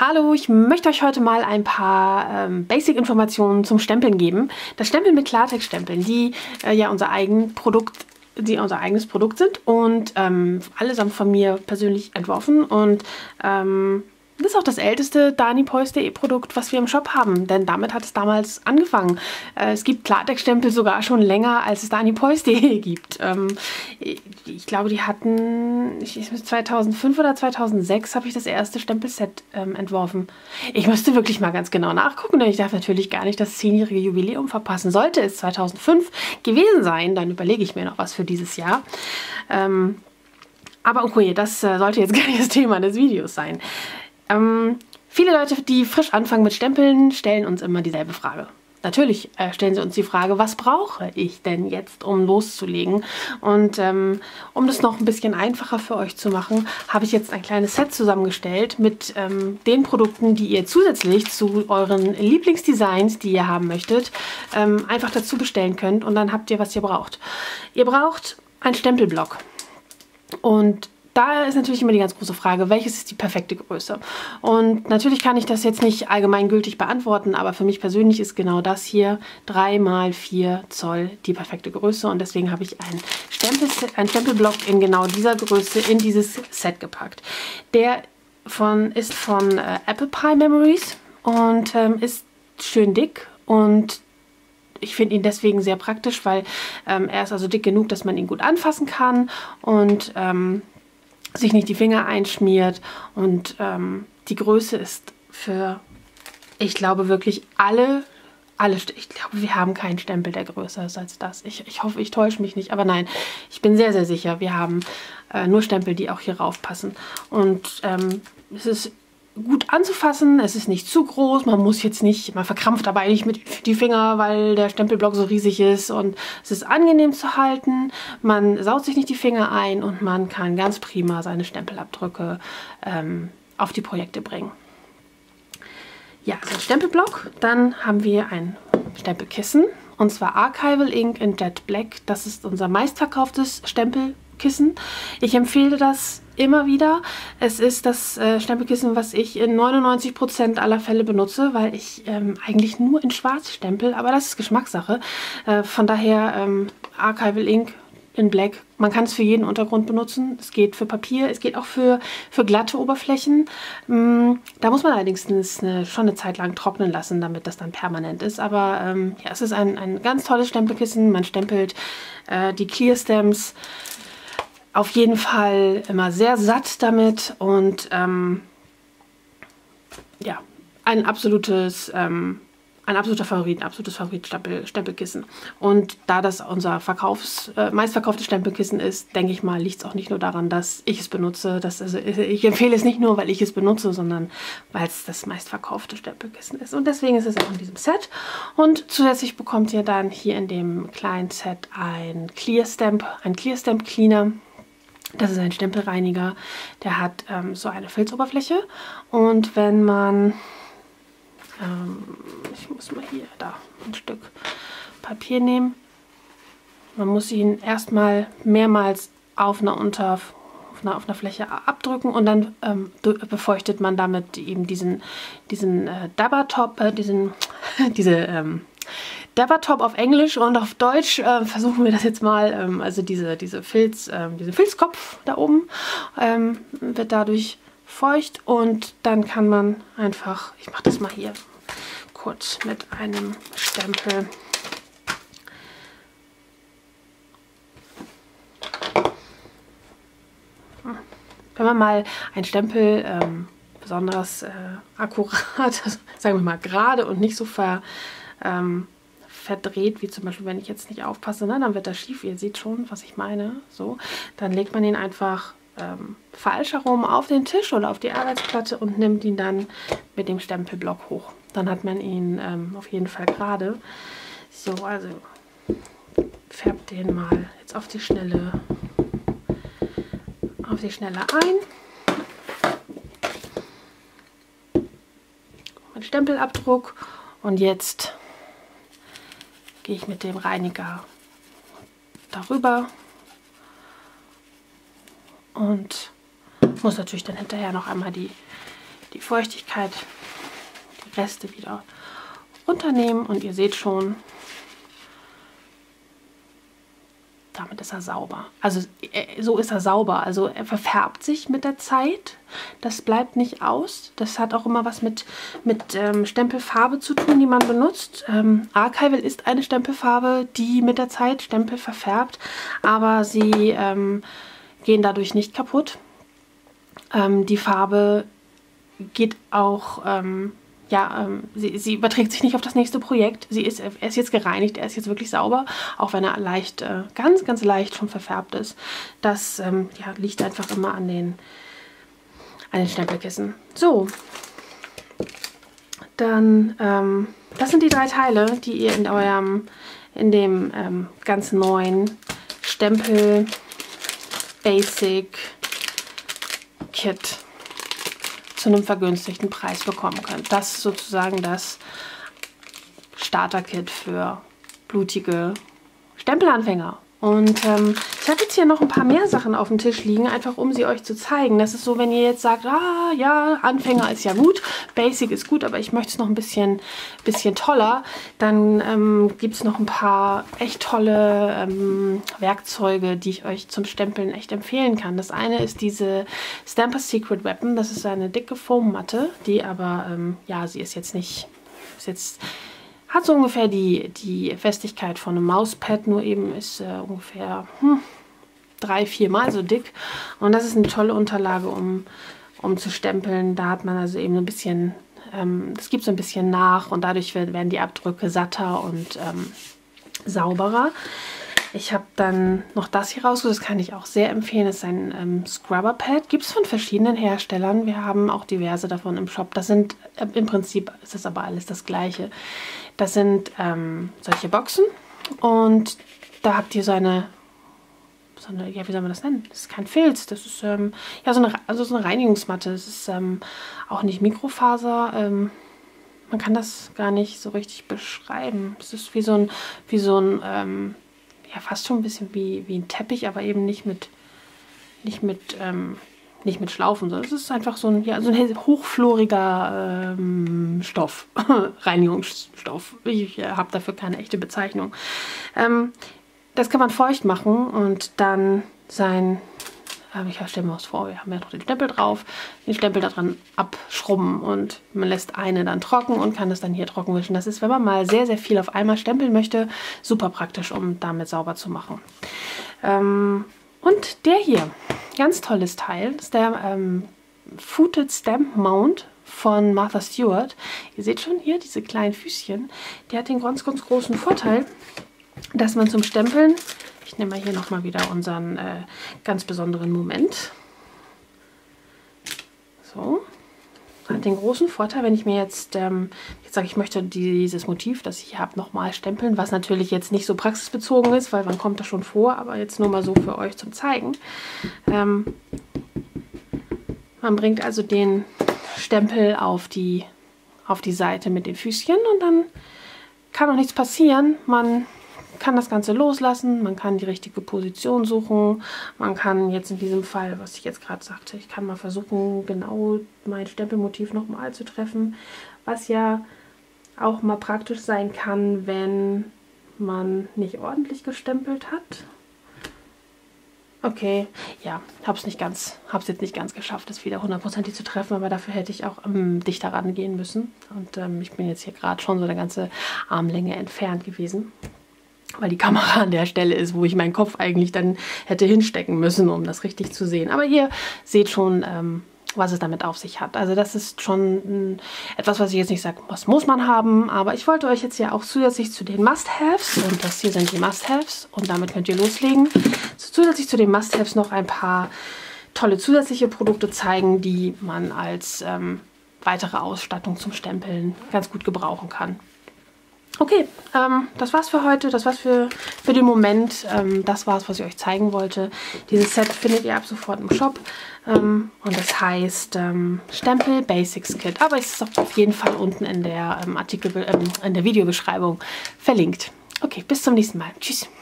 Hallo, ich möchte euch heute mal ein paar Basic-Informationen zum Stempeln geben. Das Stempeln mit Klartext-Stempeln, die ja unser eigenes Produkt sind und allesamt von mir persönlich entworfen und das ist auch das älteste danipois.de Produkt, was wir im Shop haben, denn damit hat es damals angefangen. Es gibt Klartextstempel sogar schon länger, als es danipois.de gibt. Ich glaube, die hatten, 2005 oder 2006 habe ich das erste Stempelset entworfen. Ich müsste wirklich mal ganz genau nachgucken, denn ich darf natürlich gar nicht das 10-jährige Jubiläum verpassen. Sollte es 2005 gewesen sein, dann überlege ich mir noch was für dieses Jahr. Aber okay, das sollte jetzt gar nicht das Thema des Videos sein. Viele Leute, die frisch anfangen mit Stempeln, stellen uns immer dieselbe Frage. Natürlich stellen sie uns die Frage, was brauche ich denn jetzt, um loszulegen? Und um das noch ein bisschen einfacher für euch zu machen, habe ich jetzt ein kleines Set zusammengestellt mit den Produkten, die ihr zusätzlich zu euren Lieblingsdesigns, die ihr haben möchtet, einfach dazu bestellen könnt. Und dann habt ihr, was ihr braucht. Ihr braucht einen Stempelblock. Und da ist natürlich immer die ganz große Frage, welches ist die perfekte Größe? Und natürlich kann ich das jetzt nicht allgemeingültig beantworten, aber für mich persönlich ist genau das hier 3 x 4 Zoll die perfekte Größe und deswegen habe ich einen Stempelblock in genau dieser Größe in dieses Set gepackt. Der ist von Apple Pie Memories und ist schön dick und ich finde ihn deswegen sehr praktisch, weil er ist also dick genug, dass man ihn gut anfassen kann und sich nicht die Finger einschmiert und die Größe ist für, ich glaube wirklich ich glaube, wir haben keinen Stempel, der größer ist als das. Ich hoffe, ich täusche mich nicht, aber nein, ich bin sehr, sehr sicher, wir haben nur Stempel, die auch hier rauf passen. Und es ist gut anzufassen, es ist nicht zu groß, man verkrampft dabei nicht mit die Finger, weil der Stempelblock so riesig ist und es ist angenehm zu halten, man saut sich nicht die Finger ein und man kann ganz prima seine Stempelabdrücke auf die Projekte bringen. Ja, also ein Stempelblock, dann haben wir ein Stempelkissen und zwar Archival Ink in Jet Black, das ist unser meistverkauftes Stempelkissen. Ich empfehle das immer wieder. Es ist das Stempelkissen, was ich in 99% aller Fälle benutze, weil ich eigentlich nur in Schwarz stempel, aber das ist Geschmackssache. Von daher Archival Ink in Black. Man kann es für jeden Untergrund benutzen. Es geht für Papier, es geht auch für glatte Oberflächen. Da muss man allerdings schon eine Zeit lang trocknen lassen, damit das dann permanent ist. Aber ja, es ist ein ganz tolles Stempelkissen. Man stempelt die Clear Stamps auf jeden Fall immer sehr satt damit und ja, ein absolutes Favorit, Stempelkissen. Und da das unser meistverkauftes Stempelkissen ist, denke ich mal, liegt es auch nicht nur daran, dass ich es benutze. Ich empfehle es nicht nur, weil ich es benutze, sondern weil es das meistverkaufte Stempelkissen ist. Und deswegen ist es auch in diesem Set. Und zusätzlich bekommt ihr dann hier in dem kleinen Set ein Clear Stamp Cleaner. Das ist ein Stempelreiniger, der hat so eine Filzoberfläche und wenn man, ich muss mal hier ein Stück Papier nehmen, man muss ihn erstmal mehrmals auf einer Fläche abdrücken und dann befeuchtet man damit eben diesen Dabber-Top, Dabber-Top auf Englisch und auf Deutsch versuchen wir das jetzt mal, also diesen Filzkopf da oben wird dadurch feucht und dann kann man einfach, ich mache das mal hier kurz mit einem Stempel, wenn man mal einen Stempel besonders akkurat, sagen wir mal gerade und nicht so verdreht, wie zum Beispiel, wenn ich jetzt nicht aufpasse, ne, dann wird das schief. Ihr seht schon, was ich meine. So, dann legt man ihn einfach falsch herum auf den Tisch oder auf die Arbeitsplatte und nimmt ihn dann mit dem Stempelblock hoch. Dann hat man ihn auf jeden Fall gerade. So, also färbt den mal jetzt auf die Schnelle ein. Mein Stempelabdruck und jetzt gehe ich mit dem Reiniger darüber und muss natürlich dann hinterher noch einmal die die Feuchtigkeit, die Reste wieder runternehmen und ihr seht schon, damit ist er sauber. Also so ist er sauber. Also er verfärbt sich mit der Zeit. Das bleibt nicht aus. Das hat auch immer was mit Stempelfarbe zu tun, die man benutzt. Archival ist eine Stempelfarbe, die mit der Zeit Stempel verfärbt, aber sie gehen dadurch nicht kaputt. Die Farbe geht auch, sie überträgt sich nicht auf das nächste Projekt. Er ist jetzt gereinigt, er ist jetzt wirklich sauber, auch wenn er leicht, ganz, ganz leicht schon verfärbt ist. Das liegt einfach immer an den Stempelkissen. So, dann, das sind die 3 Teile, die ihr in dem ganz neuen Stempel Basic Kit zu einem vergünstigten Preis bekommen könnt. Das ist sozusagen das Starter-Kit für blutige Stempelanfänger. Und ich habe jetzt hier noch ein paar mehr Sachen auf dem Tisch liegen, einfach um sie euch zu zeigen. Das ist so, wenn ihr jetzt sagt, ah ja, Anfänger ist ja gut, Basic ist gut, aber ich möchte es noch ein bisschen toller, dann gibt es noch ein paar echt tolle Werkzeuge, die ich euch zum Stempeln echt empfehlen kann. Das eine ist diese Stampers Secret Weapon. Das ist eine dicke Foammatte, die aber, sie ist jetzt nicht, hat so ungefähr die Festigkeit von einem Mauspad, nur eben ist ungefähr 3-4 Mal so dick. Und das ist eine tolle Unterlage, um zu stempeln. Da hat man also eben ein bisschen, das gibt so ein bisschen nach und dadurch werden die Abdrücke satter und sauberer. Ich habe dann noch das hier rausgesucht, das kann ich auch sehr empfehlen. Das ist ein Scrubber-Pad. Gibt es von verschiedenen Herstellern. Wir haben auch diverse davon im Shop. Das sind, im Prinzip ist das aber alles das Gleiche. Das sind solche Boxen und da habt ihr so eine, ja, wie soll man das nennen? Das ist kein Filz, das ist so eine Reinigungsmatte. Das ist auch nicht Mikrofaser. Man kann das gar nicht so richtig beschreiben. Es ist wie so ein ja, fast schon ein bisschen wie ein Teppich, aber eben nicht mit Schlaufen. Sondern es ist einfach so ein hochfloriger Stoff, Reinigungsstoff. Ich habe dafür keine echte Bezeichnung. Das kann man feucht machen und dann ich stelle mir was vor, wir haben ja noch den Stempel drauf, den Stempel da dran abschrubben und man lässt eine dann trocken und kann das dann hier trocken wischen. Das ist, wenn man mal sehr, sehr viel auf einmal stempeln möchte, super praktisch, um damit sauber zu machen. Und der hier, ganz tolles Teil, ist der Footed Stamp Mount von Martha Stewart. Ihr seht schon hier diese kleinen Füßchen. Der hat den ganz, ganz großen Vorteil, dass man zum Stempeln, ich nehme mal hier nochmal wieder unseren ganz besonderen Moment. So, hat den großen Vorteil, wenn ich mir jetzt sage, ich möchte dieses Motiv, das ich hier habe, nochmal stempeln, was natürlich jetzt nicht so praxisbezogen ist, weil wann kommt das schon vor, aber jetzt nur mal so für euch zum Zeigen. Man bringt also den Stempel auf die Seite mit den Füßchen und dann kann auch nichts passieren. Man kann das Ganze loslassen, man kann die richtige Position suchen, man kann jetzt in diesem Fall, was ich jetzt gerade sagte, ich kann mal versuchen, genau mein Stempelmotiv nochmal zu treffen, was ja auch mal praktisch sein kann, wenn man nicht ordentlich gestempelt hat. Okay, ja, hab's jetzt nicht ganz geschafft, das wieder hundertprozentig zu treffen, aber dafür hätte ich auch dichter rangehen müssen. Und ich bin jetzt hier gerade schon so eine ganze Armlänge entfernt gewesen, weil die Kamera an der Stelle ist, wo ich meinen Kopf eigentlich dann hätte hinstecken müssen, um das richtig zu sehen. Aber ihr seht schon, was es damit auf sich hat. Also das ist schon etwas, was ich jetzt nicht sage, was muss man haben, aber ich wollte euch jetzt ja auch zusätzlich zu den Must-Haves, und das hier sind die Must-Haves und damit könnt ihr loslegen, zusätzlich zu den Must-Haves noch ein paar tolle zusätzliche Produkte zeigen, die man als weitere Ausstattung zum Stempeln ganz gut gebrauchen kann. Okay, das war's für heute, das war's für den Moment, das war's, was ich euch zeigen wollte. Dieses Set findet ihr ab sofort im Shop und das heißt Stempel Basics Kit, aber es ist auch auf jeden Fall unten in der in der Videobeschreibung verlinkt. Okay, bis zum nächsten Mal. Tschüss.